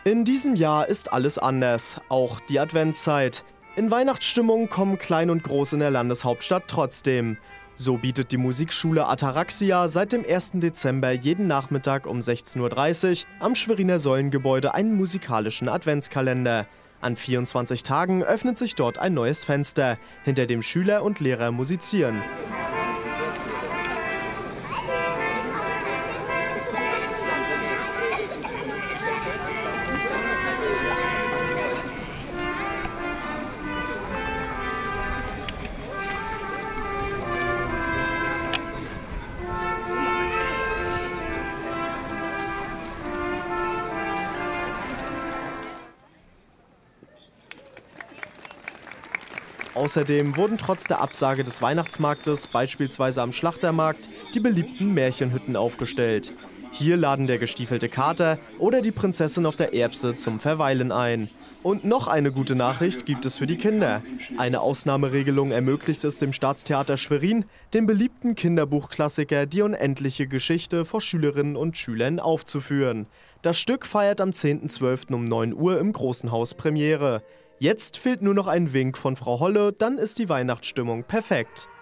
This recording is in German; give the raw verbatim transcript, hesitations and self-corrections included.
In diesem Jahr ist alles anders, auch die Adventszeit. In Weihnachtsstimmung kommen Klein und Groß in der Landeshauptstadt trotzdem. So bietet die Musikschule Ataraxia seit dem ersten Dezember jeden Nachmittag um sechzehn Uhr dreißig am Schweriner Säulengebäude einen musikalischen Adventskalender. An vierundzwanzig Tagen öffnet sich dort ein neues Fenster, hinter dem Schüler und Lehrer musizieren. Außerdem wurden trotz der Absage des Weihnachtsmarktes, beispielsweise am Schlachtermarkt, die beliebten Märchenhütten aufgestellt. Hier laden der gestiefelte Kater oder die Prinzessin auf der Erbse zum Verweilen ein. Und noch eine gute Nachricht gibt es für die Kinder. Eine Ausnahmeregelung ermöglicht es dem Staatstheater Schwerin, dem beliebten Kinderbuchklassiker Die unendliche Geschichte vor Schülerinnen und Schülern aufzuführen. Das Stück feiert am zehnten zwölften um neun Uhr im Großen Haus Premiere. Jetzt fehlt nur noch ein Wink von Frau Holle, dann ist die Weihnachtsstimmung perfekt.